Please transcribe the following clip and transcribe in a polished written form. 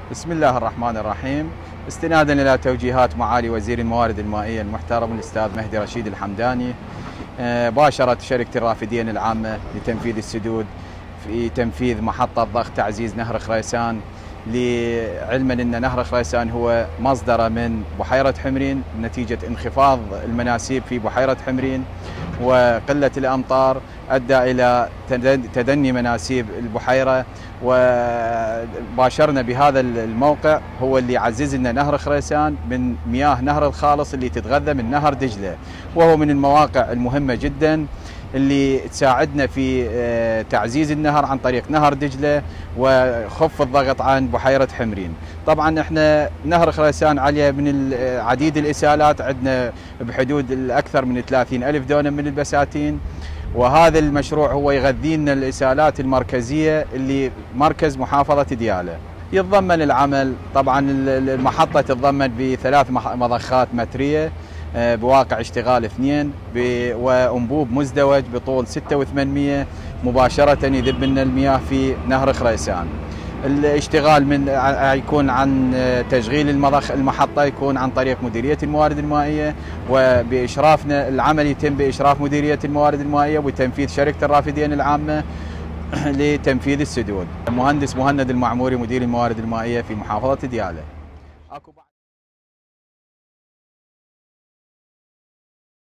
بسم الله الرحمن الرحيم. استنادا إلى توجيهات معالي وزير الموارد المائية المحترم الأستاذ مهدي رشيد الحمداني، باشرت شركة الرافدين العامة لتنفيذ السدود في تنفيذ محطة ضخ تعزيز نهر خريسان، علما أن نهر خريسان هو مصدره من بحيرة حمرين نتيجة انخفاض المناسيب في بحيرة حمرين وقلة الأمطار أدى إلى تدني مناسيب البحيرة. وباشرنا بهذا الموقع هو اللي يعزز لنا نهر خريسان من مياه نهر الخالص اللي تتغذى من نهر دجلة، وهو من المواقع المهمة جدا اللي تساعدنا في تعزيز النهر عن طريق نهر دجلة وخف الضغط عن بحيرة حمرين. طبعا احنا نهر خريسان عليه من عديد الإسالات، عندنا بحدود الأكثر من 30,000 دونم من البساتين، وهذا المشروع هو يغذي لنا الإسالات المركزية اللي مركز محافظة ديالى. يتضمن العمل طبعا المحطة تتضمن بثلاث مضخات مترية بواقع اشتغال 2 وأنبوب مزدوج بطول 6 و800 مباشرة يذب لنا المياه في نهر خريسان. الاشتغال يكون عن تشغيل المحطة يكون عن طريق مديرية الموارد المائية، وبإشرافنا العمل يتم بإشراف مديرية الموارد المائية وتنفيذ شركة الرافدين العامة لتنفيذ السدود. المهندس مهند المعموري مدير الموارد المائية في محافظة ديالى.